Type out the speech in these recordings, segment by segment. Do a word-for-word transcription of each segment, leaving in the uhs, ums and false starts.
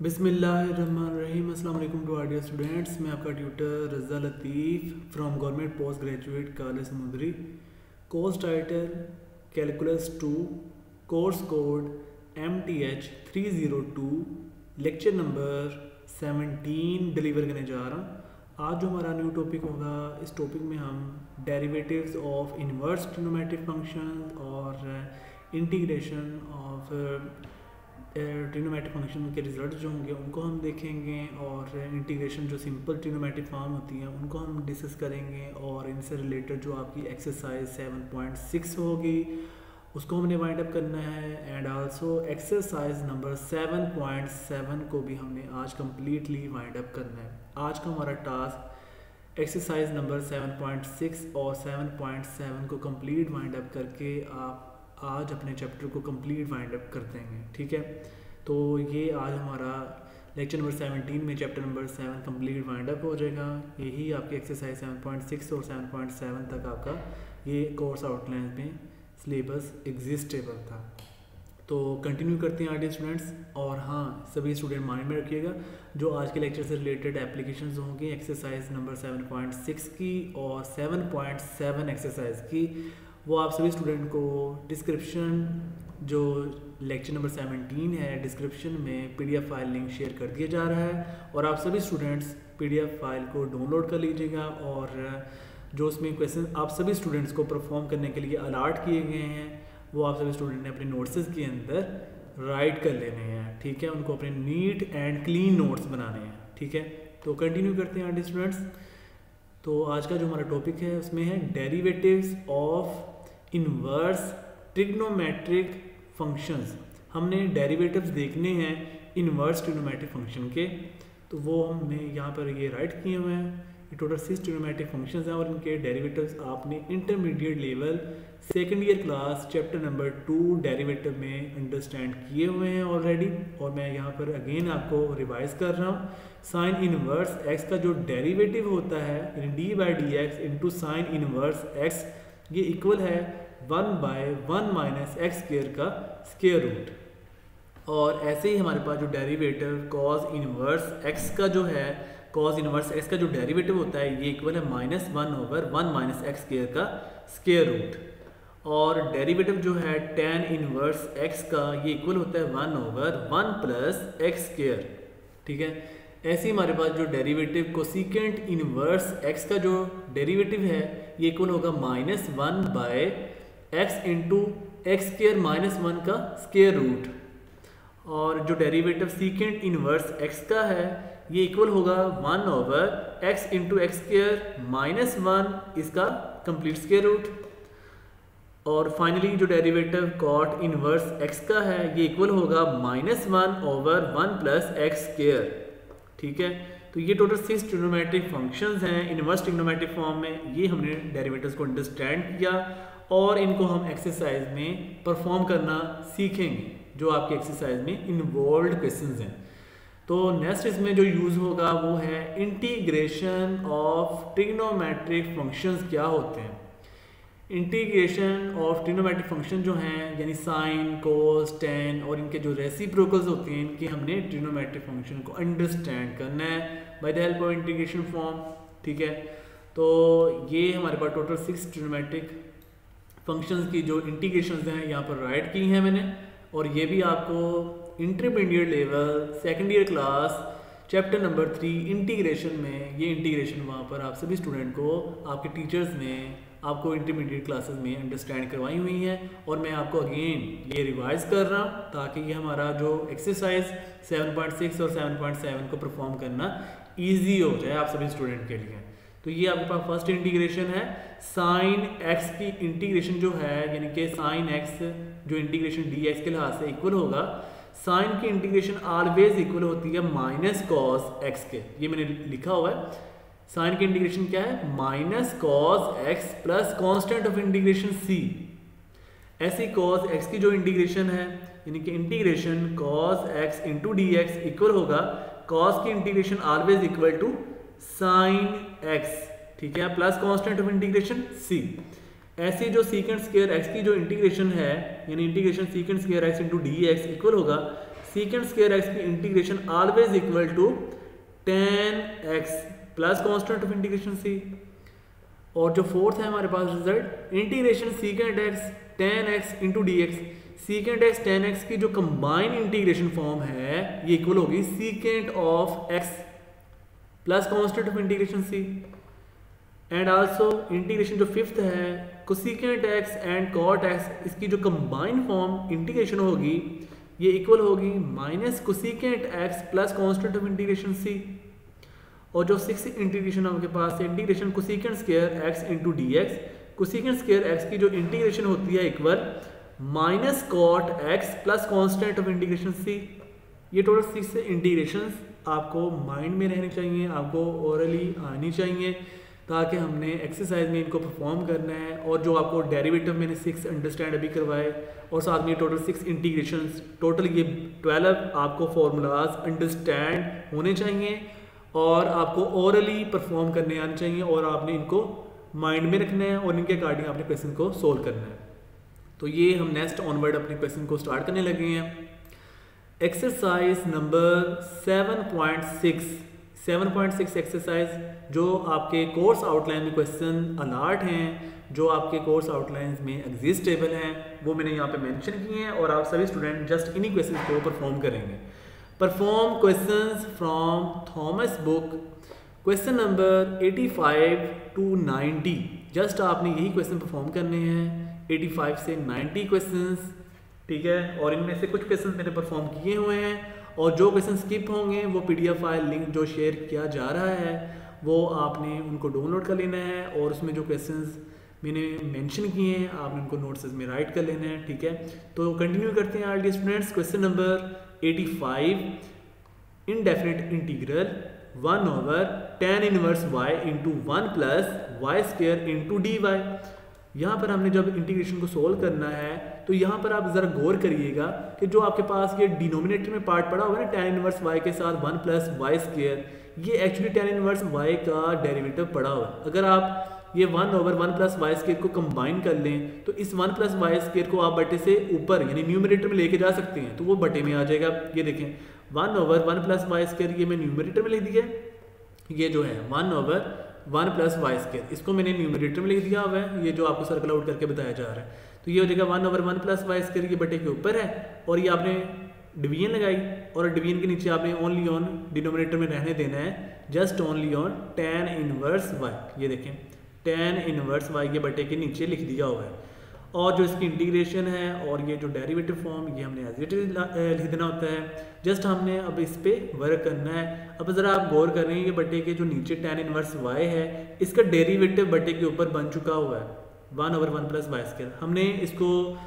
बिस्मिल्लाहिर्रहमानिर्रहीम। अस्सलाम वालेकुम टू आर डियर स्टूडेंट्स। मैं आपका tutor Raza Latif from government post graduate college Samundri. Course title calculus two, course code M T H three zero two, lecture number seventeen deliver करने जा रहा हूँ। आज जो हमारा न्यू टॉपिक होगा, इस टॉपिक में हम derivatives of inverse trigonometric function और इंटीग्रेशन ऑफ ट्रिग्नोमेट्रिक फंक्शन के रिजल्ट जो होंगे उनको हम देखेंगे, और इंटीग्रेशन जो सिंपल ट्रिग्नोमेट्रिक फॉर्म होती हैं उनको हम डिस्कस करेंगे, और इनसे रिलेटेड जो आपकी एक्सरसाइज सेवन पॉइंट सिक्स होगी उसको हमने वाइंड अप करना है। And also exercise number seven point seven को भी हमने आज कम्प्लीटली वाइंड अप करना है। आज का हमारा task exercise number seven point six और सेवन पॉइंट सेवन को कंप्लीट वाइंड अप करके आप आज अपने चैप्टर को कंप्लीट वाइंड अप कर देंगे, ठीक है। तो ये आज हमारा लेक्चर नंबर सेवनटीन में chapter number seven complete wind up हो जाएगा। यही आपकी एक्सरसाइज सेवन पॉइंट सिक्स और सेवन पॉइंट सेवन तक आपका ये कोर्स आउटलाइन में सिलेबस एग्जिस्टेबल था। तो कंटिन्यू करते हैं आगे स्टूडेंट्स। और हाँ, सभी स्टूडेंट माइंड में रखिएगा जो आज के लेक्चर से रिलेटेड एप्लीकेशंस होंगी exercise number seven point six की और सेवन पॉइंट सेवन एक्सरसाइज की, वो आप सभी स्टूडेंट को डिस्क्रिप्शन जो लेक्चर नंबर सेवनटीन है डिस्क्रिप्शन में पीडीएफ फाइल लिंक शेयर कर दिया जा रहा है, और आप सभी स्टूडेंट्स पीडीएफ फाइल को डाउनलोड कर लीजिएगा। और जो उसमें क्वेश्चन आप सभी स्टूडेंट्स को परफॉर्म करने के लिए अलॉट किए गए हैं वो आप सभी स्टूडेंट ने अपने नोट्स के अंदर राइट कर लेने हैं, ठीक है। उनको अपने नीट एंड क्लीन नोट्स बनाने हैं, ठीक है। तो कंटिन्यू करते हैं आगे स्टूडेंट्स। तो आज का जो हमारा टॉपिक है उसमें है derivatives of inverse trigonometric functions. हमने डेरिवेटिव्स देखने हैं इन्वर्स ट्रिग्नोमेट्रिक फंक्शन के, तो वो हमने यहाँ पर ये राइट किए हुए हैं। ये टोटल सिक्स ट्रिग्नोमेट्रिक फंक्शंस हैं और इनके डेरिवेटिव्स आपने intermediate level second year class chapter number two derivative में अंडरस्टैंड किए हुए हैं ऑलरेडी। और मैं यहाँ पर अगेन आपको रिवाइज कर रहा हूँ। साइन इनवर्स एक्स का जो डेरिवेटिव होता है यानी d by d x into sine inverse x, ये इक्वल है one by one minus x square का स्क्वायर रूट। और ऐसे ही हमारे पास जो डेरिवेटिव कॉस इनवर्स एक्स का जो है कॉस इनवर्स एक्स का जो डेरिवेटिव होता है ये इक्वल है minus one over one minus x square का स्क्वायर रूट। और डेरिवेटिव जो है टेन इनवर्स एक्स का ये इक्वल होता है one over one plus x square, ठीक है। ऐसे ही हमारे पास जो डेरिवेटिव कोसिकेंट इनवर्स एक्स का जो डेरिवेटिव है ये इक्वल होगा minus one by x into x square minus one का स्क्वायर रूट। और जो डेरिवेटिव सीकेंट इनवर्स एक्स का है ये इक्वल होगा one over x into x square minus one इसका कंप्लीट स्क्वायर रूट। और फाइनली जो डेरिवेटिव कॉट इनवर्स एक्स का है ये इक्वल होगा minus one over one plus x square, ठीक है। तो ये टोटल सिक्स ट्रिग्नोमेट्रिक फंक्शंस हैं इनवर्स ट्रिग्नोमेट्रिक फॉर्म में। ये हमने डेरिवेटिव्स को अंडरस्टैंड किया और इनको हम एक्सरसाइज में परफॉर्म करना सीखेंगे जो आपके एक्सरसाइज में इन्वॉल्व क्वेश्चंस हैं। तो नेक्स्ट इसमें जो यूज़ होगा वो है इंटीग्रेशन ऑफ ट्रिग्नोमेट्रिक फंक्शंस क्या होते हैं। इंटीग्रेशन ऑफ ट्रिग्नोमेट्रिक फंक्शन जो हैं यानी साइन कोस टेन और इनके जो रेसिप्रोकल्स होते हैं इनके हमने ट्रिग्नोमेट्रिक फंक्शन को अंडरस्टैंड करना है by the help of integration form, ठीक है। तो ये हमारे पास टोटल सिक्स ट्रिग्नोमेट्रिक फंक्शंस की जो इंटीग्रेशंस हैं यहाँ पर राइट की हैं मैंने, और ये भी आपको intermediate level second year class chapter number three integration में ये इंटीग्रेशन वहाँ पर आप सभी स्टूडेंट को आपके टीचर्स ने आपको इंटरमीडिएट क्लासेस में अंडरस्टैंड करवाई हुई हैं। और मैं आपको अगेन ये रिवाइज कर रहा हूँ ताकि ये हमारा जो एक्सरसाइज सेवन पॉइंट सिक्स और सेवन पॉइंट सेवन को परफॉर्म करना ईजी हो जाए आप सभी स्टूडेंट के लिए। तो ये आपके पास फर्स्ट इंटीग्रेशन है साइन एक्स की इंटीग्रेशन जो है यानी कि साइन एक्स जो इंटीग्रेशन डी एक्स के लिहाज से इक्वल होगा साइन की इंटीग्रेशन ऑलवेज इक्वल होती है माइनस कॉस एक्स के। ये मैंने लिखा हुआ है साइन की इंटीग्रेशन क्या है minus cos x plus constant of integration c. ऐसी कॉस एक्स की जो इंटीग्रेशन है यानी कि integration cos x into d x equal होगा कॉस की integration always equal to sine x, ठीक है, plus constant of integration c. ऐसी जो सीकेंट स्क्वायर एक्स की जो इंटीग्रेशन है यानी integration secant square x into d x equal होगा सीकेंड स्क्वायर एक्स की integration always equal to tan x plus constant of integration c. और जो फोर्थ है हमारे पास result, integration secant x tan x into d x. Secant x tan x की जो combine integration form है ये इक्वल होगी secant of x plus constant of integration c. And also integration जो फिफ्थ है cosecant x and cot x, इसकी जो combine form integration होगी ये इक्वल होगी minus cosecant x plus constant of integration c. और जो सिक्स इंटीग्रेशन आपके पास है integration cosecant square x into d x. Cosecant square x की जो इंटीग्रेशन होती है equal minus cot x plus constant of integration c. ये टोटल सिक्स इंटीग्रेशन आपको माइंड में रहनी चाहिए, आपको ओरली आनी चाहिए, ताकि हमने एक्सरसाइज में इनको परफॉर्म करना है। और जो आपको डेरिवेटिव मैंने सिक्स अंडरस्टैंड अभी करवाए और साथ में टोटल सिक्स इंटीग्रेशंस, टोटल ये ट्वेल्व आपको फॉर्मूलाज अंडरस्टैंड होने चाहिए और आपको ओरली परफॉर्म करने आने चाहिए और आपने इनको माइंड में रखना है और इनके अकॉर्डिंग आपने क्वेश्चन को सोल्व करना है। तो ये हम नेक्स्ट ऑनवर्ड अपने क्वेश्चन को स्टार्ट करने लगे हैं। Exercise number seven point six seven point six exercise जो आपके कोर्स आउटलाइन में क्वेश्चन अलर्ट हैं, जो आपके कोर्स आउटलाइन में एग्जिस्टेबल हैं, वो मैंने यहाँ पे मेंशन किए हैं और आप सभी स्टूडेंट जस्ट इन्हीं क्वेश्चन को परफॉर्म करेंगे। Perform questions from Thomas book, question number eighty five to ninety. Just आपने यही क्वेश्चन परफॉर्म करने हैं, एटी फाइव से नाइंटी क्वेश्चंस, ठीक है। और इनमें से कुछ क्वेश्चंस मैंने परफॉर्म किए हुए हैं और जो क्वेश्चन स्किप होंगे वो पीडीएफ फाइल लिंक जो शेयर किया जा रहा है वो आपने उनको डाउनलोड कर लेना है और उसमें जो क्वेश्चंस मैंने मेंशन किए हैं आपने उनको नोट्स में राइट कर लेना है, ठीक है। तो कंटिन्यू करते हैं our dear students. Question number eighty five, indefinite integral one over tan inverse y into one plus y square into d y. यहाँ पर हमने जब इंटीग्रेशन को सोल्व करना है तो यहाँ पर आप ज़रा गौर करिएगा कि जो आपके पास ये डिनोमिनेटर में पार्ट पड़ा हुआ है ना टेन इनवर्स वाई के साथ वन प्लस वाई स्क्वायर, ये एक्चुअली टेन इनवर्स वाई का डेरिवेटिव पड़ा हुआ है। अगर आप ये one over one plus y square को कंबाइन कर लें तो इस वन प्लस वाई स्क्वायर को आप बटे से ऊपर यानी न्यूमरेटर में लेके जा सकते हैं, तो वो बटे में आ जाएगा। ये देखें one over one plus y square ये मैं न्यूमरेटर में लिख दिया, ये जो है one over one plus y square इसको मैंने न्यूमरेटर में लिख दिया हुआ है, ये जो आपको सर्कल आउट करके बताया जा रहा है। तो ये हो जाएगा one over one plus y square ये बटे के ऊपर है और ये आपने डिवीजन लगाई और डिवीजन के नीचे आपने ओनली ऑन डिनोमिनेटर में रहने देना है just only on tan inverse y. ये देखें टेन इनवर्स वाई ये बटे के नीचे लिख दिया हुआ है और जो इसकी इंटीग्रेशन है और ये जो डेरिवेटिव फॉर्म ये हमने एज इट इज लिख देना होता है। जस्ट हमने अब इस पर वर्क करना है। अब ज़रा आप गौर कर रहे हैं ये बटे के जो नीचे टेन इनवर्स वाई है इसका डेरिवेटिव बटे के ऊपर बन चुका हुआ है one over one plus y square. हमने इसको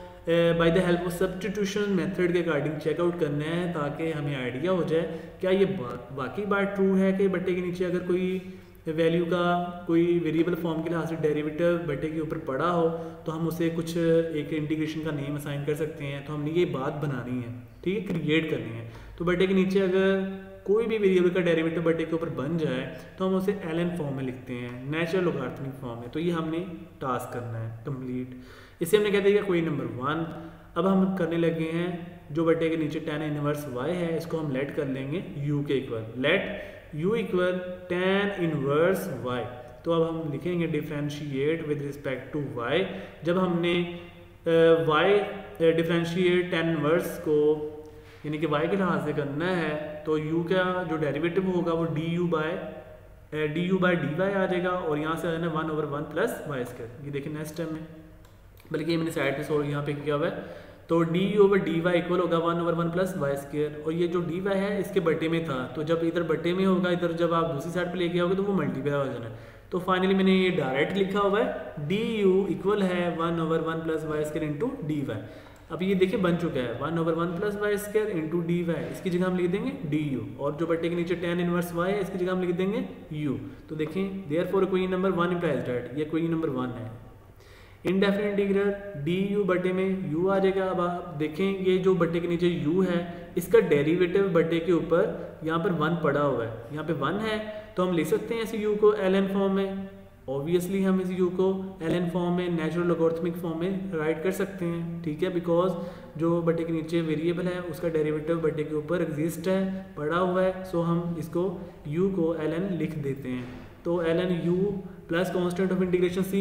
by the help of substitution method के अकॉर्डिंग चेकआउट करना है ताकि हमें आइडिया हो जाए क्या ये वाकई बात ट्रू है कि बटे के नीचे अगर कोई वैल्यू का कोई वेरिएबल फॉर्म के लिहाज से डेरिवेटिव बटे के ऊपर पड़ा हो तो हम उसे कुछ एक इंटीग्रेशन का नेम असाइन कर सकते हैं। तो हमने ये बात बनानी है, ठीक है, क्रिएट करनी है। तो बटे के नीचे अगर कोई भी वेरिएबल का डेरिवेटिव बटे के ऊपर बन जाए तो हम उसे एल एन फॉर्म में लिखते हैं, नेचुरल लोगारिथमिक फॉर्म में। तो ये हमने टास्क करना है कंप्लीट। इसे हमने कह दिया कोई नंबर वन। अब हम करने लगे हैं जो बटे के नीचे टेन इनवर्स वाई है इसको हम लेट कर लेंगे यू के equal, let u equal tan inverse y। तो अब हम लिखेंगे differentiate with respect to y। जब हमने uh, y differentiate tan inverse को यानी कि y के लिहाज से करना है तो u का जो डेरिवेटिव होगा वो d u by d u by d y आ जाएगा और यहाँ से आना one over one plus y square. ये देखिए नेक्स्ट टाइम में बल्कि ये मैंने साइड पे सोल्व यहाँ पे किया हुआ है। तो d over d y equal होगा one over one plus y square और ये जो डी वाई है इसके बटे में था तो जब इधर बटे में होगा इधर जब आप दूसरी साइड पे लेके आओगे तो वो मल्टीप्लाई हो जाना है। तो फाइनली मैंने ये डायरेक्ट लिखा हुआ है डी यू इक्वल है one over one plus y square into d y. अब ये देखिए बन चुका है one over one plus y square into d y, इसकी जगह हम लिख देंगे डी यू और जो बटे के नीचे टेन इनवर्स वाई है इसकी जगह हम लिख देंगे यू। तो देखें देयरफॉर कोई नंबर वन इम्प्लाइज दैट ये कोई नंबर वन है। इनडेफिनिट इंटीग्रल डी यू बटे में यू आ जाएगा। अब आप देखें ये जो बटे के नीचे यू है इसका डेरिवेटिव बटे के ऊपर यहाँ पर वन पड़ा हुआ है, यहाँ पे वन है तो हम लिख सकते हैं इस यू को एल एन फॉर्म में। ऑब्वियसली हम इस u को ln फॉर्म में, नेचुरल लॉगरिथमिक फॉर्म में राइट कर सकते हैं, ठीक है, बिकॉज जो बटे के नीचे वेरिएबल है उसका डेरिवेटिव बटे के ऊपर एग्जिस्ट है, पड़ा हुआ है, सो हम इसको u को ln लिख देते हैं। तो ln u plus constant of integration c।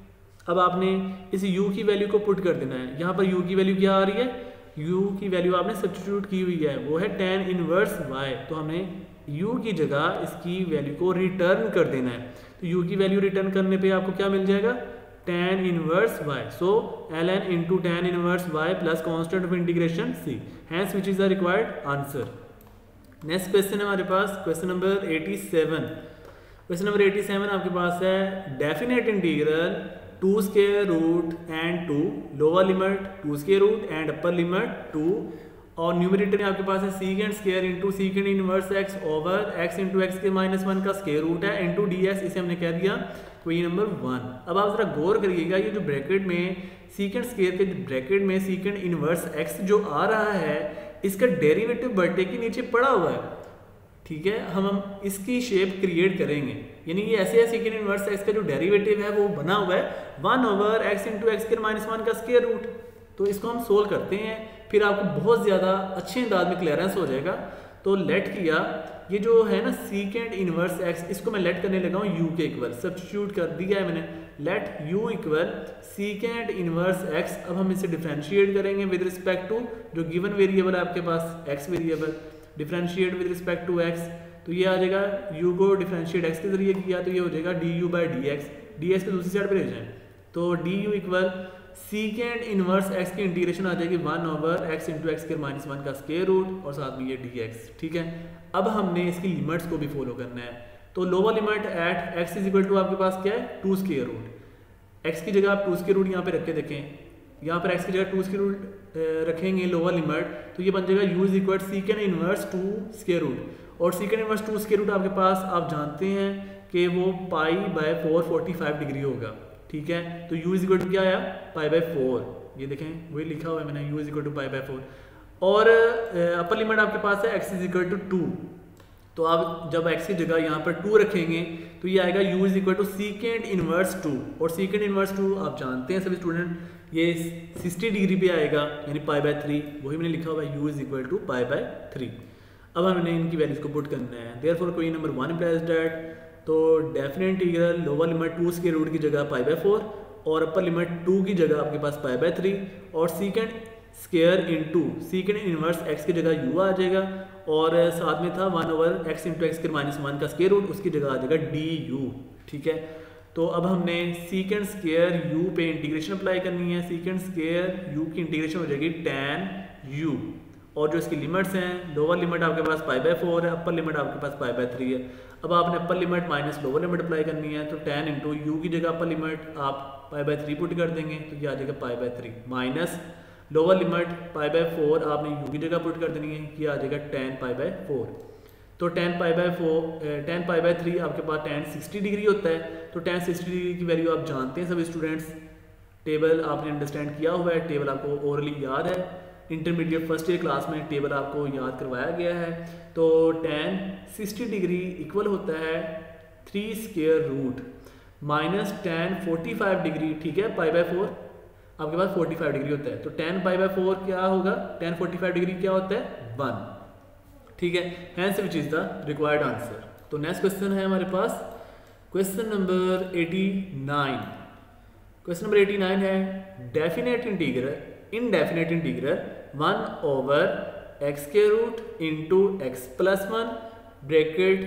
अब आपने इस u की वैल्यू को पुट कर देना है। यहाँ पर u की वैल्यू क्या आ रही है, u की वैल्यू आपने सब्स्टिट्यूट की हुई है, वो है tan इनवर्स y। तो हमने u की जगह इसकी वैल्यू को रिटर्न कर देना है। तो u की वैल्यू रिटर्न करने पे आपको क्या मिल जाएगा, tan inverse y। So ln into tan inverse y plus constant of integration c, hence which is the required answer. Next question है हमारे पास, क्वेश्चन नंबर सत्तासी। क्वेश्चन नंबर सत्तासी आपके पास है definite integral two square root and two, lower limit two square root and upper limit two, और numerator में आपके पास है सीकेंड square into सीकेंड inverse x over x into x के माइनस वन का स्क्वायर रूट है इंटू डी एक्स, इसे हमने कह दिया क्वेश्चन नंबर वन। अब आप जरा गौर करिएगा, ये जो ब्रैकेट में सीकेंड स्क्वायर के ब्रैकेट में सीकेंड इनवर्स एक्स जो आ रहा है, इसका डेरिवेटिव बटे के नीचे पड़ा हुआ है, ठीक है। हम हम इसकी शेप क्रिएट करेंगे, यानी ये ऐसे है सीकेंड इनवर्स एक्स का जो डेरिवेटिव है वो बना हुआ है one over x into x के माइनस वन का स्क्वायर रूट। तो इसको हम सोल्व करते हैं, फिर आपको बहुत ज़्यादा अच्छे अंदाज में क्लियरेंस हो जाएगा। तो लेट किया, ये जो है ना सीकेंड इनवर्स एक्स, इसको मैं लेट करने लगा हूँ u के इक्वल, सब्स्टिट्यूट कर दिया है मैंने, let u equal second inverse x. अब हम इसे डिफरेंशिएट करेंगे विद रिस्पेक्ट टू जो गिवन वेरिएबल है आपके पास x variable, differentiate with respect to x, तो ये आ जाएगा u को डिफरेंशिएट x के जरिए किया तो ये हो जाएगा d u by d x, d x को दूसरी साइड पर ले जाएं तो d u equal second inverse x की इंटीग्रेशन आ जाएगी one over x into x के माइनस वन का स्क्वायर रूट और साथ में ये डी एक्स, ठीक है। अब हमने इसकी लिमिट्स को भी फॉलो करना है। तो lower limit at x is equal to आपके पास क्या है, टू स्क्वायर रूट, एक्स की जगह आप टू स्क्वायर रूट यहाँ पे रख के देखें, यहाँ पर एक्स की जगह टू स्क्वायर रूट रखेंगे लोअर लिमिट, तो ये बन जाएगा u is equal second inverse two square root, और second inverse two square root आपके पास आप जानते हैं कि वो pi by four forty five degree होगा, ठीक है। तो u इज इक्वल टू क्या आया, पाई बाय फोर, ये देखें वही लिखा हुआ है मैंने, u is equal to pi by four. और अपर लिमिट आपके पास है x is equal to two, तो आप जब x की जगह यहाँ पर टू रखेंगे तो ये आएगा u is equal to second inverse two, और सीकेंड इनवर्स टू आप जानते हैं सभी स्टूडेंट, ये सिक्सटी डिग्री पे आएगा, यानी पाई बाय थ्री, वही मैंने लिखा हुआ है u is equal to pi by three. अब हमने इनकी वैल्यूज को पुट करना है, therefore question number one implies that, तो definite integral lower limit two square root की जगह पाई बाय फोर, और अपर लिमिट टू की जगह आपके पास पाई बाय थ्री, और second square into सीकेंड inverse x की जगह u आ जाएगा, और साथ में था one over x into x के माइनस वन का स्क्वायर रूट, उसकी जगह आ जाएगा डी यू, ठीक है। तो अब हमने सीकेंड स्क्वायर u पे इंटीग्रेशन अप्लाई करनी है, सीकेंड स्क्वायर u की इंटीग्रेशन हो जाएगी tan u, और जो इसकी लिमिट्स हैं, लोअर लिमिट आपके पास पाई बाय फोर है, अपर लिमिट आपके पास पाई बाय थ्री है। अब आपने upper limit minus lower limit apply करनी है, तो tan इंटू यू की जगह अपर लिमिट आप पाई बाय थ्री पुट कर देंगे, तो ये आ जाएगा pi by three, minus lower limit pi by four आपने यू की जगह पुट कर देनी है, ये आ जाएगा tan पाई बाय फोर। तो tan pi by four tan pi by three आपके पास tan सिक्सटी डिग्री होता है, तो tan सिक्सटी डिग्री की वैल्यू आप जानते हैं सभी स्टूडेंट्स, टेबल आपने अंडरस्टैंड किया हुआ है, टेबल आपको ओरली याद है, इंटरमीडिएट फर्स्ट ईयर क्लास में टेबल आपको याद करवाया गया है। तो tan सिक्सटी डिग्री इक्वल होता है three square root minus tan forty five degree, ठीक है, पाई बाय फोर आपके पास फोर्टी फाइव डिग्री होता है, तो tan पाई बाय फोर क्या होगा, tan फोर्टी फाइव डिग्री क्या होता है, वन, ठीक है, hence which is the required answer. तो नेक्स्ट क्वेश्चन है हमारे पास question number eighty nine. Question number eighty nine है definite integral indefinite integral one over x के root into x plus one bracket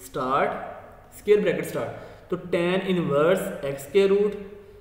start square bracket start, तो tan inverse x के root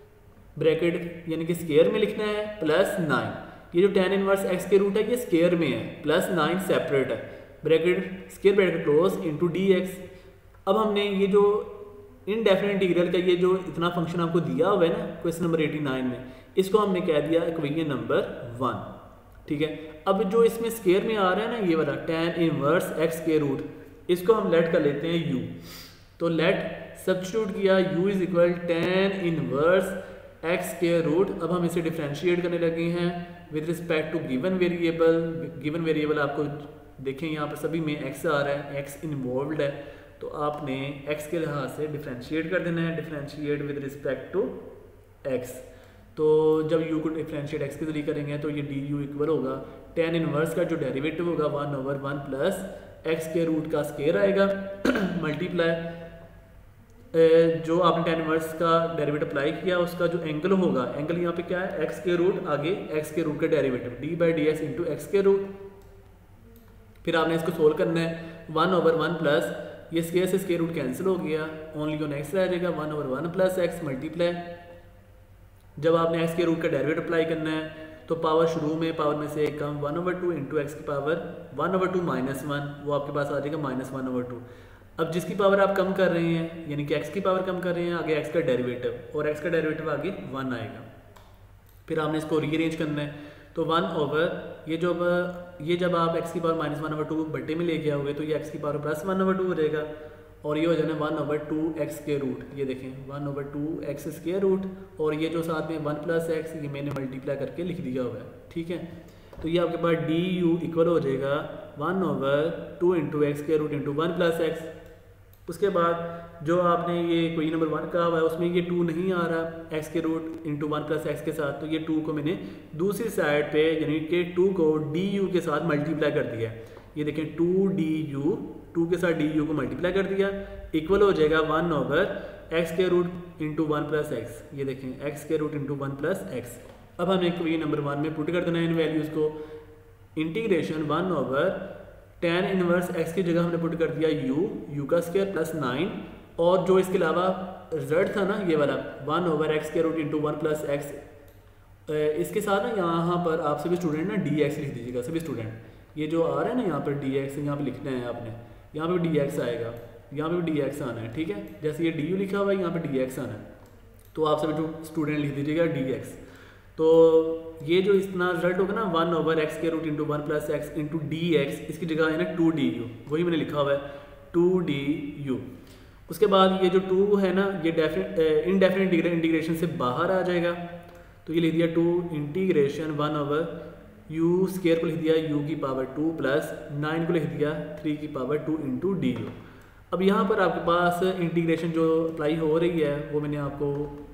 bracket यानी कि square में लिखना है plus nine, ये जो tan इनवर्स एक्स के रूट है ये स्क्वायर में है, प्लस नाइन सेपरेट है, bracket square bracket close into d x. अब हमने ये जो इनडेफिनेट इंटीग्रल का ये जो इतना फंक्शन आपको दिया हुआ है ना क्वेश्चन नंबर एटी नाइन में, इसको हमने कह दिया इक्वेशन नंबर वन, ठीक है। अब जो इसमें स्क्वायर में आ रहा है ना ये वाला tan इनवर्स एक्स के रूट, इसको हम लेट कर लेते हैं u, तो लेट सब्स्टिट्यूट किया u is equal tan inverse x के रूट। अब हम इसे डिफरेंशिएट करने लगे हैं with respect to given variable, given variable आपको देखें यहाँ पर सभी में x आ रहा है, x इन्वॉल्व्ड है, तो आपने एक्स के लिहाज से डिफ्रेंशिएट कर देना है, differentiate with respect to x. तो जब यू को डिफ्रेंशिएट एक्स के जरिए करेंगे तो ये डी यू इक्वल होगा टेन इनवर्स का जो डेरिवेटिव होगा one over one plus x के रूट का स्केयर आएगा मल्टीप्लाई जो आपने टेन इनवर्स का डेरिवेटिव अप्लाई किया उसका जो एंगल होगा, एंगल यहाँ पे क्या है एक्स के रूट आगे एक्स के रूट का derivative d by d x into x के रूट। फिर आपने इसको सोल्व करना है वन ओवर वन प्लस ये स्केयर से स्केयर रूट कैंसिल हो गया, ओनली ऑन एक्स रह जाएगा one over one plus x multiply. जब आपने एक्स के रूट का डेरिवेटिव अप्लाई करना है तो पावर शुरू में पावर में से कम one over two into x की power one over two minus one, वो आपके पास आ जाएगा माइनस वन ओवर टू। अब जिसकी पावर आप कम कर रहे हैं यानी कि एक्स की पावर कम कर रहे हैं आगे एक्स का डेरिवेटिव और एक्स का डेरिवेटिव आगे वन आएगा। फिर आपने इसको रीअरेंज करना है तो वन ओवर ये जो ये जब आप एक्स की power minus one over two बट्टे में लेके आओगे तो ये एक्स की power plus one over two हो जाएगा और ये हो जाना वन ओवर टू एक्स के रूट, ये देखें one over two x square root और ये जो साथ में वन प्लस एक्स ये मैंने मल्टीप्लाई करके लिख दिया हुआ है, ठीक है। तो ये आपके पास डी यू इक्वल हो जाएगा one over two into x के root into one plus x. उसके बाद जो आपने ये कोई नंबर वन कहा हुआ है उसमें ये टू नहीं आ रहा एक्स के root into one plus x के साथ, तो ये टू को मैंने दूसरी साइड पे यानी कि टू को डी यू के साथ मल्टीप्लाई कर दिया है। ये देखें टू डी यू टू के साथ डी यू को मल्टीप्लाई कर दिया इक्वल हो जाएगा वन ओवर एक्स के root into one plus x. ये देखें एक्स के root into one plus x. अब हमें कोई नंबर वन में पुट कर देना है इन वैल्यूज़ को, integration one over tan inverse x की जगह हमने पुट कर दिया यू यू का स्क्वायर प्लस नाइन और जो इसके अलावा रिजल्ट था ना ये वाला वन ओवर एक्स के root into one plus x, इसके साथ ना यहाँ पर आप सभी स्टूडेंट ना डी एक्स लिख दीजिएगा सभी स्टूडेंट। ये जो आ रहा है ना यहाँ पर डी एक्स यहाँ पर लिखना है आपने, यहाँ पे डी एक्स आएगा, यहाँ पे डी एक्स आना है, ठीक है। जैसे ये डी यू लिखा हुआ है यहाँ पे डी एक्स आना है तो आप सभी जो स्टूडेंट लिख दीजिएगा डी एक्स। तो ये जो इतना रिजल्ट होगा ना वन ओवर एक्स के root into one plus x into d x, इसकी जगह है ना टू डी यू, वही मैंने लिखा हुआ है टू डी यू। उसके बाद ये जो टू है ना ये डेफिनेट इनडेफिनेट इंटीग्रेशन से बाहर आ जाएगा तो ये लिख दिया two integration one over u square को लिख दिया यू की पावर टू प्लस नाइन को लिख दिया थ्री की power two into d u. अब यहाँ पर आपके पास इंटीग्रेशन जो अप्लाई हो रही है वो मैंने आपको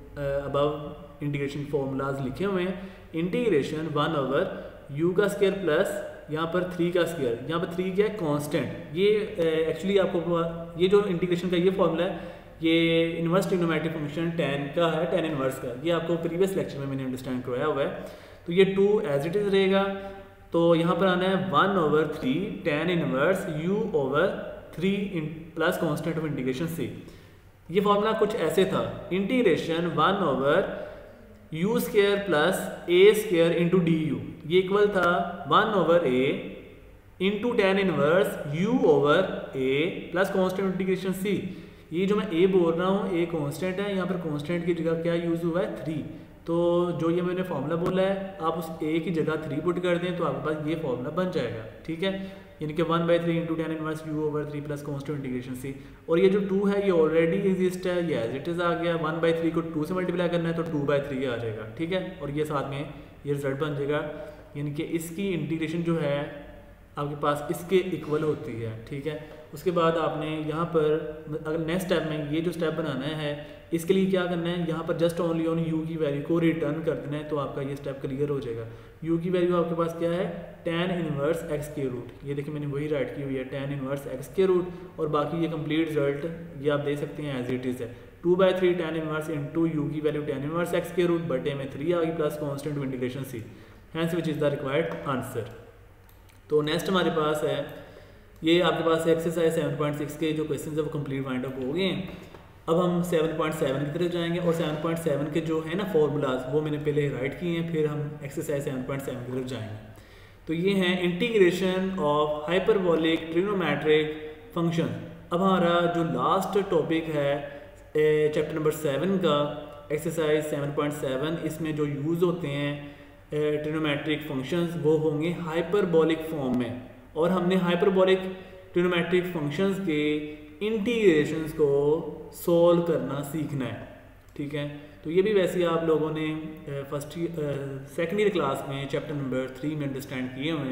अबव इंटीग्रेशन फॉर्मूलाज लिखे हुए हैं। इंटीग्रेशन वन ओवर यू का स्केयर प्लस यहाँ पर थ्री का स्केयर, यहाँ पर थ्री क्या है कांस्टेंट। ये एक्चुअली आपको ये जो इंटीग्रेशन का ये फॉर्मूला है ये इनवर्स ट्रिग्नोमेट्रिक फंक्शन टेन का है, टेन इनवर्स का, ये आपको प्रीवियस लेक्चर में मैंने अंडरस्टैंड करवाया हुआ है। तो ये टू एज इट इज़ रहेगा तो यहाँ पर आना है one over three tan inverse u over three in plus constant of integration c. ये फॉर्मूला कुछ ऐसे था integration one over u square plus a square into d u, ये इक्वल था one over a into tan inverse u over a plus constant integration c. ये जो मैं ए बोल रहा हूँ ए कॉन्स्टेंट है, यहाँ पर कॉन्स्टेंट की जगह क्या यूज़ हुआ है थ्री। तो जो ये मैंने फॉर्मूला बोला है आप उस ए की जगह थ्री पुट कर दें तो आपके पास ये फॉर्मूला बन जाएगा, ठीक है। यानी कि one by three into tan inverse u over three plus constant integration c. और ये जो टू है ये ऑलरेडी एग्जिस्ट है, ये एज इट इज़ आ गया। वन बाई थ्री को टू से मल्टीप्लाई करना है तो टू बाई थ्री आ जाएगा, ठीक है। और ये साथ में ये रिजल्ट बन जाएगा यानी कि इसकी इंटीग्रेशन जो है आपके पास इसके इक्वल होती है, ठीक है। उसके बाद आपने यहाँ पर अगर नेक्स्ट स्टेप में ये जो स्टेप बनाना है इसके लिए क्या करना है, यहाँ पर जस्ट ओनली ऑन यू की वैल्यू को रिटर्न कर देना है तो आपका ये स्टेप क्लियर हो जाएगा। यू की वैल्यू आपके पास क्या है टेन इनवर्स एक्स के रूट, ये देखिए मैंने वही राइट की हुई है टेन इनवर्स एक्स के रूट। और बाकी ये कंप्लीट रिजल्ट ये आप दे सकते हैं एज इट इज़ है two by three tan inverse into u की वैल्यू टेन इनवर्स एक्स के रूट बटे में थ्री आ गई plus constant of integration c, hence which is the required answer. तो नेक्स्ट हमारे पास है ये आपके पास एक्सरसाइज सेवन पॉइंट सिक्स के जो क्वेश्चन है वो कंप्लीट वाइंड अप हो गए हैं। अब हम सेवन पॉइंट सेवन की तरफ जाएंगे और सेवन पॉइंट सेवन के जो है ना फॉर्मूलाज वो मैंने पहले राइट किए हैं, फिर हम एक्सरसाइज सेवन पॉइंट सेवन की तरफ जाएंगे। तो ये हैं integration of hyperbolic trigonometric function. अब हमारा जो लास्ट टॉपिक है चैप्टर नंबर सेवन का एक्सरसाइज सेवन पॉइंट सेवन, इसमें जो यूज़ होते हैं ट्रिग्नोमेट्रिक फंक्शंस वो होंगे हाइपरबोलिक फॉर्म में। और हमने हाइपरबोलिक ट्रिग्नोमेट्रिक फंक्शंस के इंटीग्रेशंस को सोल्व करना सीखना है, ठीक है। तो ये भी वैसे आप लोगों ने फर्स्ट सेकेंड ईयर क्लास में चैप्टर नंबर थ्री में अंडरस्टैंड किए हुए हैं।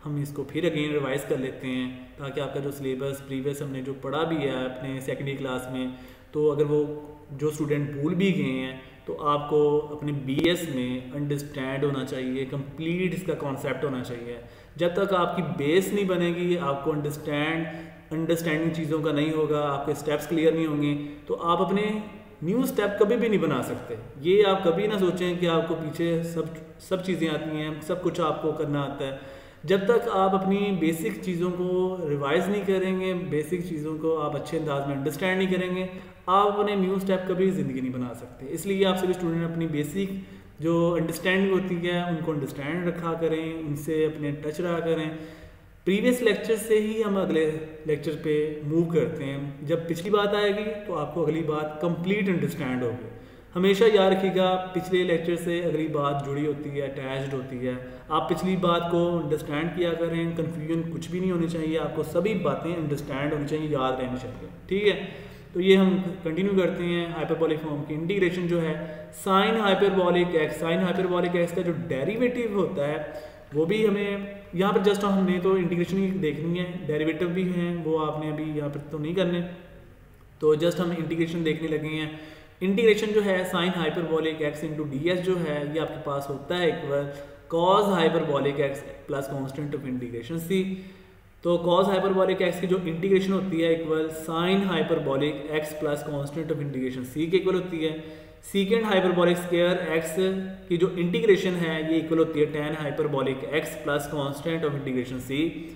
हम इसको फिर अगेन रिवाइज़ कर लेते हैं, ताकि आपका जो सिलेबस प्रीवियस हमने जो पढ़ा भी है अपने सेकेंडरी क्लास में, तो अगर वो जो स्टूडेंट भूल भी गए हैं तो आपको अपने बीएस में अंडरस्टैंड होना चाहिए, कंप्लीट इसका कॉन्सेप्ट होना चाहिए। जब तक आपकी बेस नहीं बनेगी, आपको अंडरस्टैंड अंडरस्टैंडिंग चीज़ों का नहीं होगा, आपके स्टेप्स क्लियर नहीं होंगे, तो आप अपने न्यू स्टेप कभी भी नहीं बना सकते। ये आप कभी ना सोचें कि आपको पीछे सब सब चीज़ें आती हैं, सब कुछ आपको करना आता है। जब तक आप अपनी बेसिक चीज़ों को रिवाइज़ नहीं करेंगे, बेसिक चीज़ों को आप अच्छे अंदाज में अंडरस्टैंड नहीं करेंगे, आप अपने न्यू स्टेप कभी ज़िंदगी नहीं बना सकते। इसलिए आप सभी स्टूडेंट अपनी बेसिक जो अंडरस्टैंडिंग होती है उनको अंडरस्टैंड रखा करें, उनसे अपने टच रहा करें। प्रीवियस लेक्चर से ही हम अगले लेक्चर पे मूव करते हैं। जब पिछली बात आएगी तो आपको अगली बात कंप्लीट अंडरस्टैंड होगी। हमेशा याद रखिएगा, पिछले लेक्चर से अगली बात जुड़ी होती है, अटैच्ड होती है। आप पिछली बात को अंडरस्टैंड किया करें, कन्फ्यूजन कुछ भी नहीं होनी चाहिए, आपको सभी बातें अंडरस्टैंड होनी चाहिए, याद रहनी चाहिए। ठीक है, तो ये हम कंटिन्यू करते हैं। हाइपरबोलिक फॉर्म की इंटीग्रेशन जो है sine hyperbolic x, sine hyperbolic x का जो डेरिवेटिव होता है वो भी हमें यहाँ पर जस्ट हमने तो इंटीग्रेशन ही देखनी है, डेरिवेटिव भी हैं वो आपने अभी यहाँ पर तो नहीं करने, तो जस्ट हम इंटीग्रेशन देखने लगे हैं। इंटीग्रेशन जो है sine hyperbolic x into d s जो है ये आपके पास होता है equal cos hyperbolic x plus constant of integration c. तो कॉस हाइपरबोलिक एक्स की जो इंटीग्रेशन होती है equal sine hyperbolic x plus constant of integration c के इक्वल होती है। सीकेंड हाइपरबोलिक स्क्वायर एक्स की जो इंटीग्रेशन है ये इक्वल होती है tan hyperbolic x plus constant of integration c.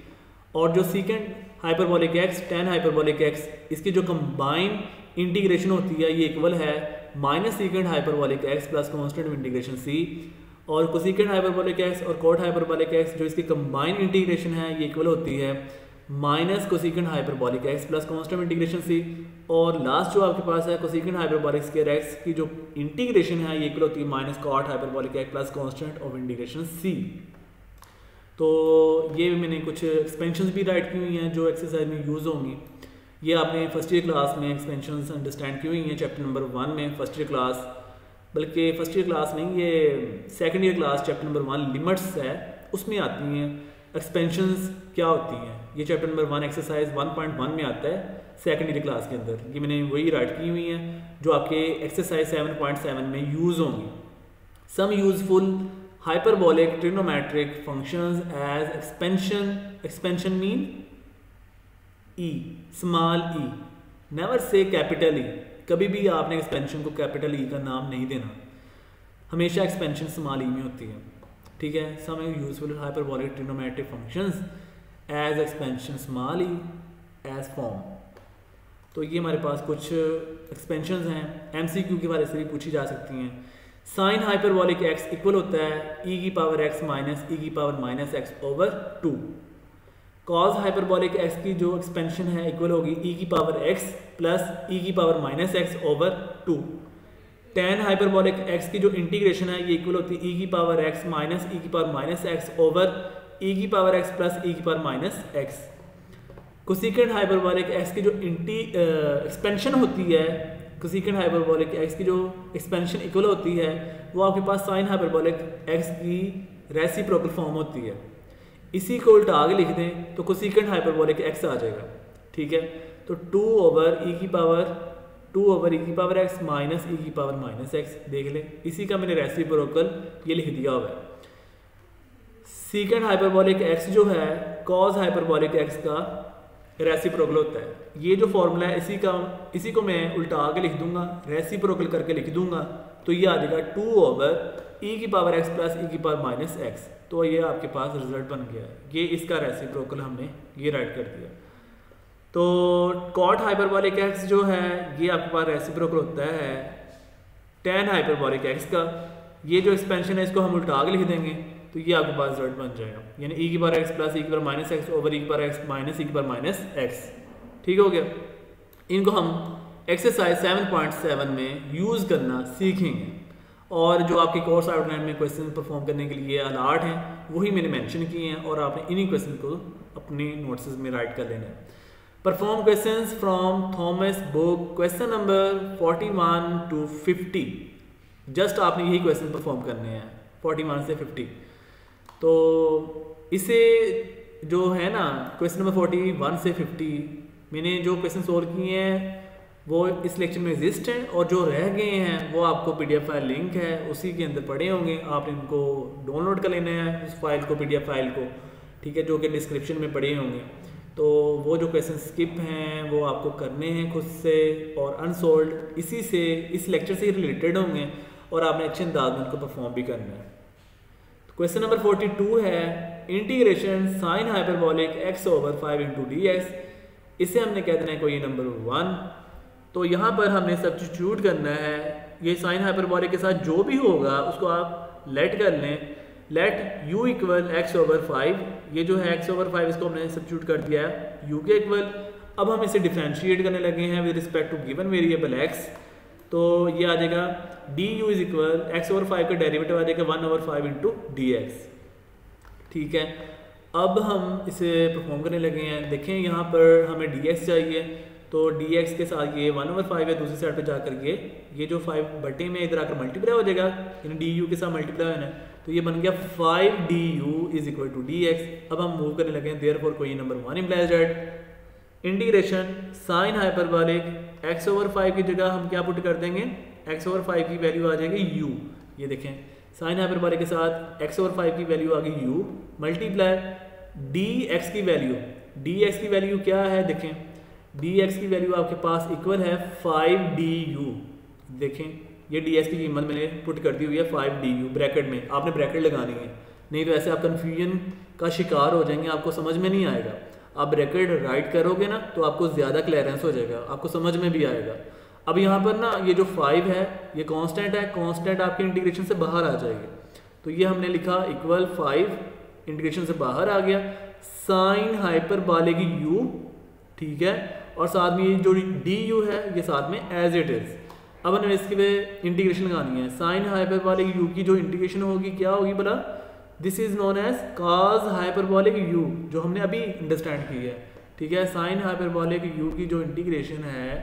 और जो second hyperbolic x tan hyperbolic x इसकी जो कंबाइन इंटीग्रेशन होती है ये इक्वल है minus second hyperbolic x plus constant of integration c. और कोसेकेंड हाइपरबोलिक एक्स और कोट हाइपरबोलिक एक्स जो इसकी कंबाइन इंटीग्रेशन है ये इक्वल होती है minus cosecant hyperbolic x plus constant integration c. और लास्ट जो आपके पास है कोसेकेंड हाइपरबोलिक स्क्वायर एक्स की जो इंटीग्रेशन है ये इक्वल होती है minus cot hyperbolic x plus constant of integration c. तो ये मैंने कुछ एक्सपेंशंस भी राइट की हुई हैं जो एक्सरसाइज में यूज़ होंगी। ये आपने फर्स्ट ईयर क्लास में एक्सपेंशंस अंडरस्टैंड की हुई हैं चैप्टर नंबर वन में, फर्स्ट ईयर क्लास, बल्कि फर्स्ट ईयर क्लास नहीं ये second year class chapter number one limits है उसमें आती हैं एक्सपेंशंस क्या होती हैं। ये chapter number one exercise one point one में आता है सेकेंड ईयर क्लास के अंदर। ये मैंने वही राइट की हुई हैं जो आपके एक्सरसाइज सेवन पॉइंट सेवन में यूज़ होंगी। Some useful hyperbolic trigonometric functions as expansion, expansion mean e, small e, never से कैपिटल ई। कभी भी आपने एक्सपेंशन को कैपिटल ई का नाम नहीं देना, हमेशा एक्सपेंशन स्मॉल ई में होती है। ठीक है, some useful hyperbolic trigonometric functions as expansion small e as form. तो ये हमारे पास कुछ एक्सपेंशंस हैं, एमसीक्यू के बारे से भी पूछी जा सकती हैं। साइन हाइपरबोलिक एक्स इक्वल होता है ई की पावर एक्स माइनस ई की power minus x over two. Cos hyperbolic x की जो एक्सपेंशन है इक्वल होगी ई की पावर एक्स प्लस ई की power minus x over two. Tan hyperbolic x की जो इंटीग्रेशन है ये इक्वल होती है ई की पावर एक्स माइनस ई की power minus x over e की पावर एक्स प्लस ई की power minus x. Cosecant hyperbolic x की जो इंटी एक्सपेंशन होती है, कोसेकेंड हाइपरबोलिक एक्स की जो एक्सपेंशन इक्वल होती है वो आपके पास साइन हाइपरबोलिक एक्स की रेसिप्रोकल फॉर्म होती है। इसी को उल्टा आगे लिख दें तो कोसेकेंड हाइपरबोलिक एक्स आ जाएगा। ठीक है, तो टू ओवर ई की पावर टू ओवर ई की पावर एक्स माइनस ई की पावर माइनस एक्स देख लें, इसी का मैंने रेसिप्रोकल ये लिख दिया हुआ है। सीकेंड हाइपरबोलिक एक्स जो है कॉस हाइपरबोलिक एक्स का रेसिप्रोकल होता है। ये जो फॉर्मूला है इसी का इसी को मैं उल्टा आगे लिख दूंगा, रेसिप्रोकल करके लिख दूंगा, तो ये आ जाएगा टू ओवर ई की पावर एक्स प्लस ई की पावर माइनस एक्स। तो ये आपके पास रिजल्ट बन गया है, ये इसका रेसिप्रोकल हमने ये राइट कर दिया। तो कॉट हाइपरबोलिक एक्स जो है ये आपके पास रेसिप्रोकल होता है टेन हाइपरबोलिक एक्स का। ये जो एक्सपेंशन है इसको हम उल्टा आगे लिख देंगे तो ये आपके पास रिजल्ट बन जाएगा, यानी ई की पावर एक्स प्लस ई की power minus x over e की पावर एक्स माइनस ई की पावर माइनस एक्स। ठीक हो गया, इनको हम एक्सरसाइज सेवन पॉइंट सेवन में यूज़ करना सीखेंगे। और जो आपके कोर्स आउटलाइन में क्वेश्चन परफॉर्म करने के लिए अलर्ट हैं वही मैंने मेंशन किए हैं और आपने इन्हीं क्वेश्चन को अपने नोट्स में राइट कर लेना है। Perform questions from Thomas book, question number forty one to fifty. Just आपने यही क्वेश्चन परफॉर्म करने हैं फोर्टी वन से फिफ्टी। तो इसे जो है ना क्वेश्चन नंबर फोर्टी वन से फिफ्टी मैंने जो क्वेश्चन सोल्व किए हैं वो इस लेक्चर में एग्जिस्ट हैं, और जो रह गए हैं वो आपको पीडीएफ फाइल लिंक है उसी के अंदर पड़े होंगे, आप इनको डाउनलोड कर लेना है उस फाइल को, पीडीएफ फाइल को, ठीक है, जो कि डिस्क्रिप्शन में पड़े होंगे। तो वो जो क्वेश्चन स्किप हैं वो आपको करने हैं खुद से, और अनसोल्ड इसी से इस लेक्चर से रिलेटेड होंगे, और आपने अच्छे अंदाज में उनको परफॉर्म भी करना है। क्वेश्चन नंबर फोर्टी टू है integration sine hyperbolic x over five into d x. इसे हमने कह देना है कोई नंबर वन। तो यहाँ पर हमने सब्स्टिट्यूट करना है, ये साइन हाइपरबॉलिक के साथ जो भी होगा उसको आप लेट कर लें, let u equal x over five, ये जो है एक्स ओवर फाइव इसको हमने सब्स्टिट्यूट कर दिया है u के इक्वल। अब हम इसे डिफ्रेंशिएट करने लगे हैं with respect to given variable x, तो ये आ जाएगा d u is equal x over five का डेरिवेटिव आ जाएगा one over five into d x, ठीक है। अब हम इसे परफॉर्म करने लगे हैं, देखें यहाँ पर हमें डी एक्स चाहिए, तो डी एक्स के साथ ये वन ओवर फाइव है, दूसरी साइड पे जाकर ये ये जो फाइव बटे में इधर आकर मल्टीप्लाई हो जाएगा, यानी डी यू के साथ मल्टीप्लाई होना है, तो ये बन गया five d u is equal to d x. अब हम मूव करने लगे हैं, देयरफॉर कोई number one implies that integration sine hyperbolic x over five की जगह हम क्या पुट कर देंगे, एक्स ओवर फाइव की वैल्यू आ जाएगी u, ये देखें साइन हाइपरबॉलिक के साथ एक्स ओवर फाइव की वैल्यू आ गई u, मल्टीप्लाई डी एक्स की वैल्यू, डी एक्स की वैल्यू क्या है देखें, डी एक्स की वैल्यू आपके पास इक्वल है फाइव डी यू, देखें ये डी एक्स की कीमत मैंने पुट कर दी हुई है फाइव डी यू, ब्रैकेट में आपने ब्रैकेट लगानी है, नहीं तो ऐसे आप कन्फ्यूजन का शिकार हो जाएंगे, आपको समझ में नहीं आएगा। आप ब्रैकेट राइट करोगे ना तो आपको ज़्यादा क्लियरेंस हो जाएगा, आपको समझ में भी आएगा। अब यहाँ पर ना ये जो फाइव है ये कांस्टेंट है, कांस्टेंट आपके इंटीग्रेशन से बाहर आ जाएगी, तो ये हमने लिखा इक्वल फाइव इंटीग्रेशन से बाहर आ गया साइन हाइपरबॉलिक u, ठीक है, और साथ में ये जो डी यू है ये साथ में एज इट इज। अब हमें इसके पे इंटीग्रेशन लगानी है, साइन हाइपरबॉलिक u की जो इंटीग्रेशन होगी क्या होगी बोला, this is known as cos hyperbolic u, जो हमने अभी अंडरस्टैंड की है, ठीक है। साइन हाइपरबॉलिक u की जो इंटीग्रेशन है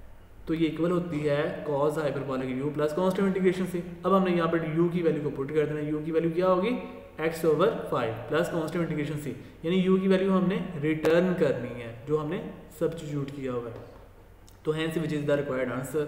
तो ये इक्वल होती है cos hyperbolic u plus constant integration से। अब हमने यहाँ पर u की वैल्यू को पुट कर देना, u की वैल्यू क्या होगी x over five plus constant integration से, यानी u की वैल्यू हमने रिटर्न करनी है जो हमने सब्स्टिट्यूट किया हुआ है, तो hence which is the required answer.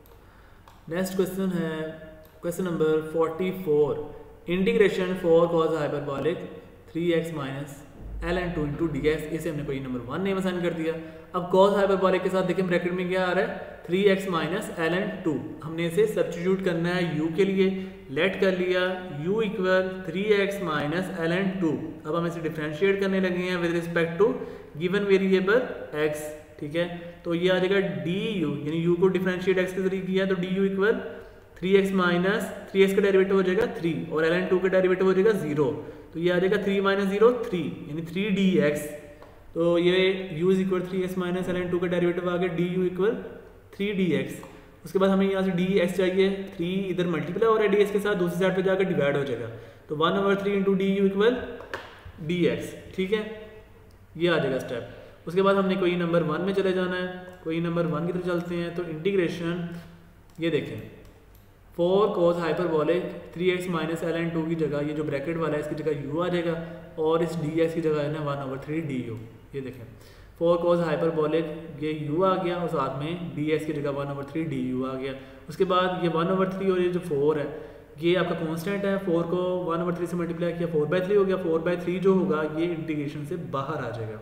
Next question है question number forty four integration four cos hyperbolic three x minus l n two into d x, इसे हमने कोई नंबर वन नेम असाइन कर दिया। अब कॉस हाइपरबॉलिक के साथ देखें ब्रैकेट में क्या आ रहा है three x minus l n two, हमने इसे सब्स्टिट्यूट करना है u के लिए, लेट कर लिया u equal three x minus l n two. अब हम इसे डिफ्रेंशिएट करने लगे हैं with respect to given variable x, ठीक है, तो ये आ जाएगा डी यू, यानी u को डिफ्रेंशिएट x के जरिए किया तो d u equal three x minus three x का डेरिवेटिव हो जाएगा थ्री और एल एन टू का डेरिवेटिव हो जाएगा जीरो, तो ये आ जाएगा थ्री माइनस जीरो थ्री यानी थ्री डी एक्स, तो ये u is equal three x minus l n two का डेरिवेटिव आ गया d u equal three d x. उसके बाद हमें यहाँ से डी एक्स चाहिए, थ्री इधर मल्टीप्लाई हो रहा है डी एक्स के साथ, दूसरी साइड पे जाकर डिवाइड हो जाएगा, तो one over three into d u equal d x, ठीक है, ये आ जाएगा स्टेप। उसके बाद हमने कोई नंबर वन में चले जाना है, कोई नंबर वन की तरफ चलते हैं, तो इंटीग्रेशन ये देखें four cos hyperbolic three x minus l n two की जगह ये जो ब्रैकेट वाला है इसकी जगह u आ जाएगा, और इस डी एक्स की जगह है ना one over three d u, ये देखें फोर कोस हाइपरबॉलिक ये u आ गया और साथ में डी एक्स की जगह one over three d u आ गया। उसके बाद ये वन ओवर थ्री और ये जो फोर है ये आपका कांस्टेंट है, फोर को वन ओवर थ्री से मल्टीप्लाई किया फोर बाई थ्री हो गया, फोर बाई थ्री जो होगा ये इंटीग्रेशन से बाहर आ जाएगा,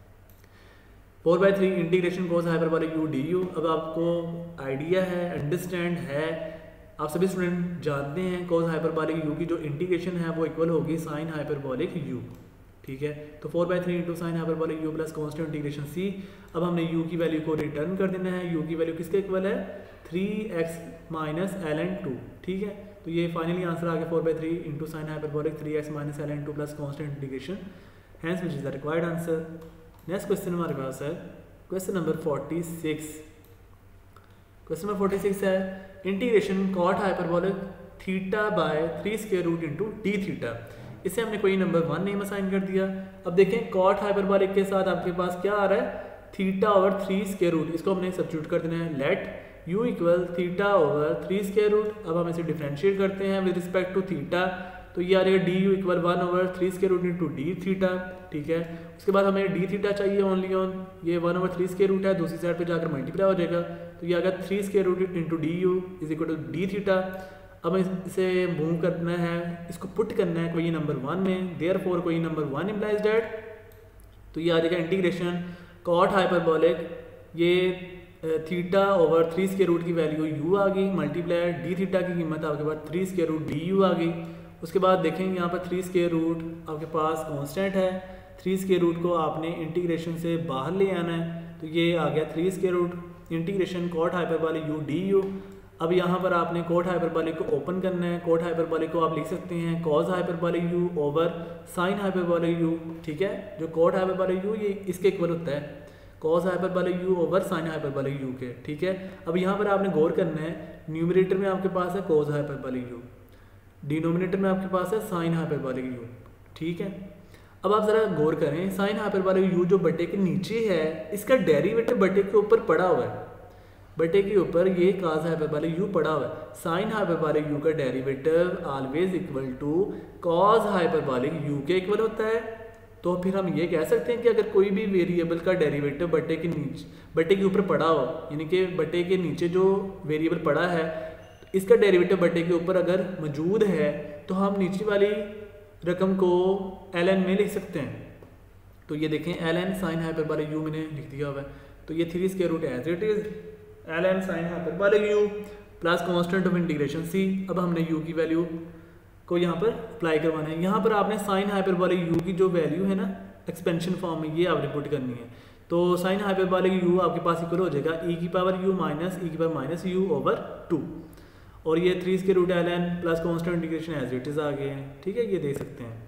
four by three integration cos hyperbolic u d u. अब आपको आइडिया है, अंडरस्टैंड है, आप सभी स्टूडेंट जानते हैं कोस हाइपरबॉलिक u की जो इंटीग्रेशन है वो इक्वल होगी साइन हाइपरबॉलिक u, ठीक है, तो four by three into sine hyperbolic u plus constant integration c। अब हमने u की वैल्यू को रिटर्न कर देना है, u की वैल्यू किसके इक्वल है three x minus l n two, ठीक है, तो ये फाइनली आंसर आ गया four by three into sine hyperbolic three x minus l n two plus constant integration, hence which is the required answer. Next question हमारे पास है question number forty six. Question number forty six है integration cot hyperbolic theta by three square root into d theta, इसे हमने कोई number one name assign कर दिया। अब देखें कॉट हाइपरबॉलिक के साथ आपके पास क्या आ रहा है theta over three square root, इसको हमने सब्स्टिट्यूट कर देना है, let u equal theta over three square root. अब हम इसे डिफरेंशिएट करते हैं विद रिस्पेक्ट टू थीटा, तो ये आ जाएगा d u equal one over three square root into d theta, ठीक है। उसके बाद हमें डी थीटा चाहिए ओनली ऑन, ये one over three square root है, दूसरी साइड पे जाकर मल्टीप्लाई हो जाएगा, तो ये आ गया three square root into d u is equal to d theta. अब इसे मूव करना है, इसको पुट करना है कोई नंबर वन में, देयर फोर कोई नंबर वन इम्प्लाइज डैट, तो ये आ जाएगा इंटीग्रेशन कॉट हाइपरबोलिक, ये theta over three square root की वैल्यू यू आ गई, मल्टीप्लाई डी थीटा की कीमत आपके पास three square root d u आ गई। उसके बाद देखेंगे यहाँ पर थ्री स्केयर रूट आपके पास कांस्टेंट है, थ्री स्केयर रूट को आपने इंटीग्रेशन से बाहर ले आना है, तो ये आ गया three square root integration cot hyperbolic u d u. अब यहाँ पर आपने कोट हाइपरबोलिक को ओपन करना है, कोट हाइपरबोलिक को आप लिख सकते हैं cos hyperbolic u over sine hyperbolic u, ठीक है। जो कोट हाइपरबोलिक यू ये इसके इक्वल होता है cos hyperbolic u over sine hyperbolic u के, ठीक है। अब यहाँ पर आपने गौर करना है, न्यूमरेटर में आपके पास है कॉज हाइपरबोलिक यू, डिनोमिनेटर में आपके पास है साइन हाइपरबोलिक यू, ठीक है। अब आप ज़रा गौर करें, साइन हाइपरबोलिक यू जो बटे के नीचे है इसका डेरिवेटिव बटे के ऊपर पड़ा हुआ है, बटे के ऊपर ये काज हाइपरबोलिक यू पड़ा हुआ है। साइन हाइपरबोलिक यू का derivative always equal to cos hyperbolic u के इक्वल होता है। तो फिर हम ये कह सकते हैं कि अगर कोई भी वेरिएबल का डेरिवेटिव बटे के नीचे बटे के ऊपर पड़ा हो, यानी कि बटे के नीचे जो वेरिएबल पड़ा है इसका डेरिवेटिव बटे के ऊपर अगर मौजूद है तो हम नीचे वाली रकम को एल एन में लिख सकते हैं। तो ये देखें l n sine hyperbolic u मैंने लिख दिया हुआ है, तो ये three square root as it is l n sine hyperbolic u plus constant of integration c. अब हमने यू की वैल्यू को यहाँ पर अप्लाई करवाना है। यहाँ पर आपने साइन हाइपरबोलिक यू की जो वैल्यू है ना एक्सपेंशन फॉर्म में ये आपने पुट करनी है। तो साइन हाइपरबोलिक यू आपके पास इक्वल हो जाएगा ई की पावर यू माइनस ई की power minus u over two, और ये थ्री के root l n plus constant integration as it is आ गए हैं, ठीक है, ये देख सकते हैं।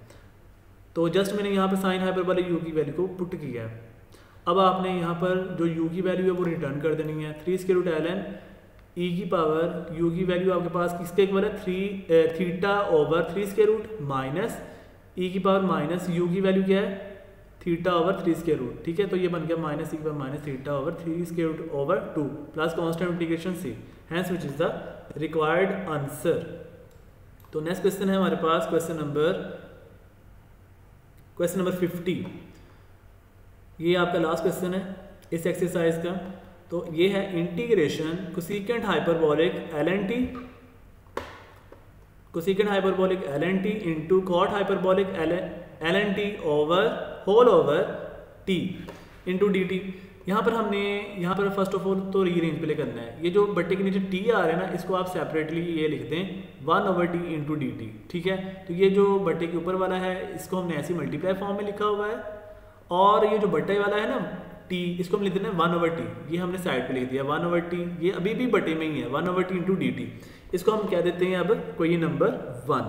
तो जस्ट मैंने यहाँ पर साइन हाइपरबोलिक यू की वैल्यू को पुट किया है। अब आपने यहाँ पर जो u की वैल्यू है वो रिटर्न कर देनी है, three square root l n e की पावर u की वैल्यू आपके पास किसके इक्वल है, three theta over three square root minus e की पावर माइनस u की वैल्यू क्या है, theta over three square root, ठीक है। तो ये बन गया माइनस ई की power minus theta over three square root over two plus constant integration c, hence which is the required answer. तो नेक्स्ट क्वेश्चन है हमारे पास question number question number fifty. ये आपका लास्ट क्वेश्चन है इस एक्सरसाइज का। तो ये है integration cosecant hyperbolic l n t cosecant hyperbolic l n t into cot hyperbolic l n t over whole over t into d t. यहाँ पर हमने यहाँ पर फर्स्ट ऑफ ऑल तो रीअरेंज पहले करना है। ये जो बट्टे के नीचे टी आ रहा है ना इसको आप सेपरेटली ये लिख दें one over t into d t, ठीक है। तो ये जो बट्टे के ऊपर वाला है इसको हमने ऐसी मल्टीप्लाई फॉर्म में लिखा हुआ है, और ये जो बटे वाला है ना टी इसको हम लिख देना वन ओवर टी, ये हमने साइड पे लिख दिया वन ओवर टी, ये अभी भी बटे में ही है one over t into d t, इसको हम कह देते हैं अब कोई नंबर वन।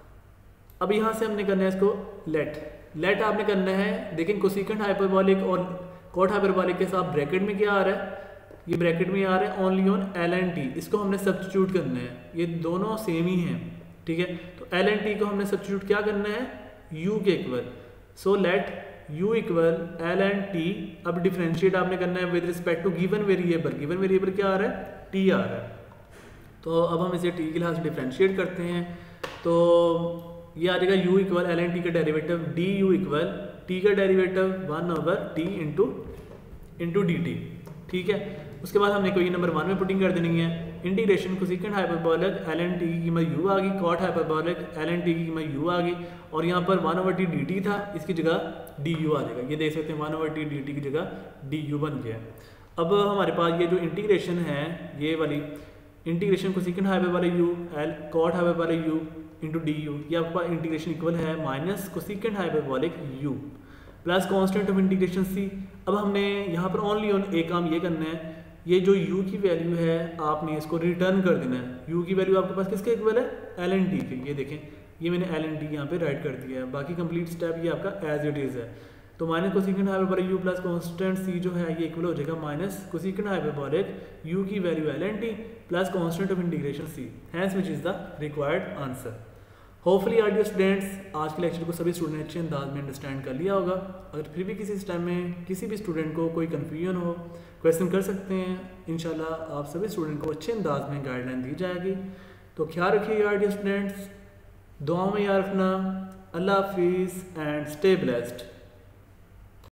अब यहाँ से हमने करना है इसको लेट लेट आपने करना है। देखें कोसेकेंट हाइपरबोलिक और कॉट हाइपरबोलिक के साथ ब्रैकेट में क्या आ रहा है, ये ब्रैकेट में आ रहा है only on l n t, इसको हमने सब्स्टिट्यूट करना है, ये दोनों सेम ही हैं, ठीक है। तो एल एन टी को हमने सब्स्टिट्यूट क्या करना है यू के equal, so let u equal l n t. अब डिफरेंशिएट आपने करना है with respect to given variable, given variable क्या आ रहा है t आ रहा है। तो अब हम इसे t के लिहाज से डिफरेंशिएट करते हैं, तो ये आ जाएगा u equal l n t का derivative d u equal t का derivative one over t into into d t, ठीक है। उसके बाद हमने कोई नंबर वन में पुटिंग कर देनी है। Integration cosecant hyperbolic l n t की कीमत u आ गई, cot hyperbolic l n t की कीमत u आ गई, और यहाँ पर one over t d t था, इसकी जगह डी यू आ जाएगा। ये देख सकते हैं one over t d t की जगह डी यू बन गया। अब हमारे पास ये जो इंटीग्रेशन है ये वाली integration cosecant hyperbolic u l cot hyperbolic u into d u, ये आपके पास इंटीग्रेशन इक्वल है minus cosecant hyperbolic u plus constant of integration c. अब हमने यहाँ पर ओनली ऑन एक काम ये करना है, ये जो u की वैल्यू है आपने इसको रिटर्न कर देना है। u की वैल्यू आपके पास किसके इक्वल है एल एन टी के, ये देखें ये मैंने एल एन टी यहाँ पे राइट कर दिया है, बाकी कंप्लीट स्टेप ये आपका एज इट इज़ है। तो minus cosecant hyperbolic u plus constant c जो है ये इक्वल हो जाएगा माइनस कोसेकेंट हाइपरबोलिक u की value l n t plus constant of integration c, hence which is the required answer. Hopefully our dear students आज के lecture को सभी स्टूडेंट ने अच्छे अंदाज में अंडरस्टैंड कर लिया होगा। अगर फिर भी किसी टाइम में किसी भी स्टूडेंट को कोई कन्फ्यूजन हो क्वेश्चन कर सकते हैं, इंशाल्लाह आप सभी स्टूडेंट को अच्छे अंदाज में गाइडलाइन दी जाएगी। तो ख्याल रखिए यार डियर स्टूडेंट्स, दुआ में याद रखना। अल्लाह हाफिज़ एंड स्टे ब्लेस्ड।